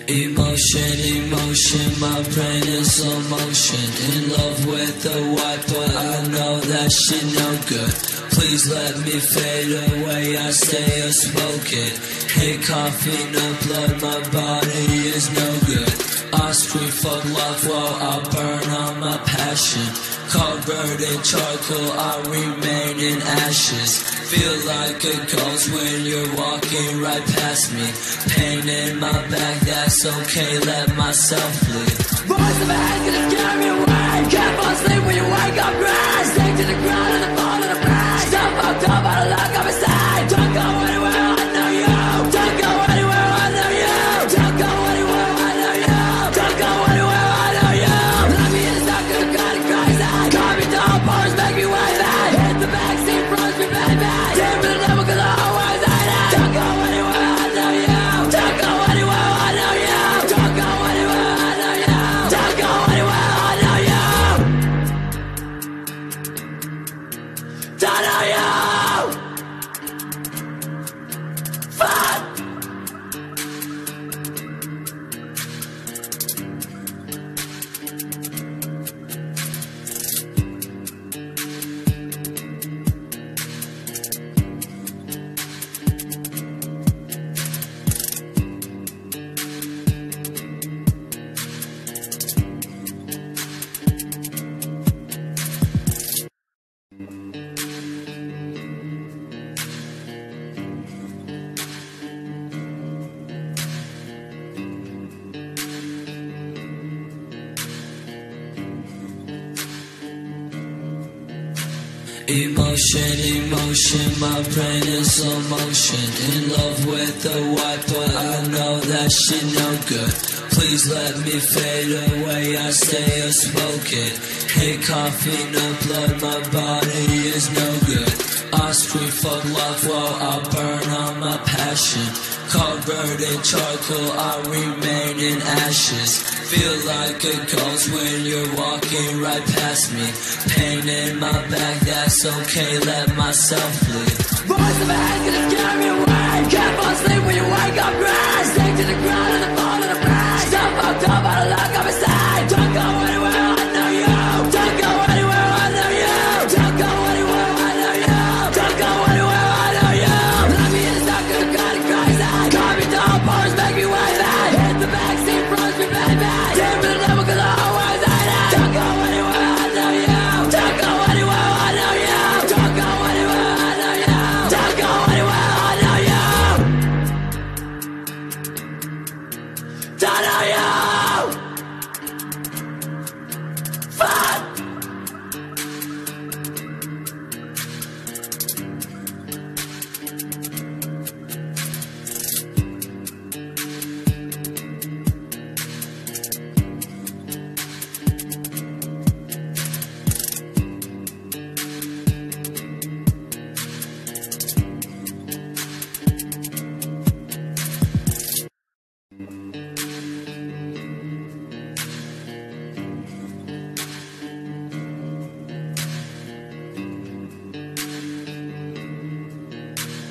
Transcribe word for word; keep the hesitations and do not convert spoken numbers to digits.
Emotion, emotion, my brain is slow motion. In love with the white, but I know that shit no good. Please let me fade away, I stay a smoking. Hate coffee, no blood, my body is no good. I scream fuck love while I burn on my passion. Covered in charcoal, I remain in ashes. Feel like a ghost when you're walking right past me. Pain in my back, that's okay, let myself bleed. Voice of a head gonna carry me away. Can't fall asleep when you wake up, red. Stick to the ground and the fall of the breath. So fucked up, out of luck, I'm inside. Don't go anywhere, I know you. Don't go anywhere, I know you. Don't go anywhere, I know you. Don't go anywhere, I know you. Let me in the stuck in the kind of crazy. Call me down, bars make me wavy. Hit the backseat, froze me, baby. Damn for the devil, cause I always hate it. Don't go anywhere, I know you. Don't go anywhere, I know you. Don't go anywhere, I know you. Don't go anywhere, I know you. Don't know you. Fuck. Emotion, emotion, my brain is slow motion. In love with the white, but I know that shit no good. Please let me fade away, I stay a smoking. Hate coffee, no blood, my body is no good. I scream fuck love while I burn on my passion. Covered in charcoal, I remain in ashes. Feel like a ghost when you're walking right past me. Pain in my back, that's okay, let myself bleed. Voice of a head gonna carry me away. Can't fall asleep when you wake up, red. Stick to the ground and the fall of the breath. So fucked up, out of luck, I'm inside. Don't go anywhere, I know you. Don't go anywhere, I know you. Don't go anywhere, I know you. Don't go anywhere, I know you. Let me in the stuck in the kind of crazy. Call me down, bars make me wavy. Hit the backseat, froze me, baby. Damn for the devil, cause I always hate it. Don't go anywhere, I know you. Don't go anywhere, I know you. Don't go anywhere, I know you. Don't go anywhere, I know you. Don't know you.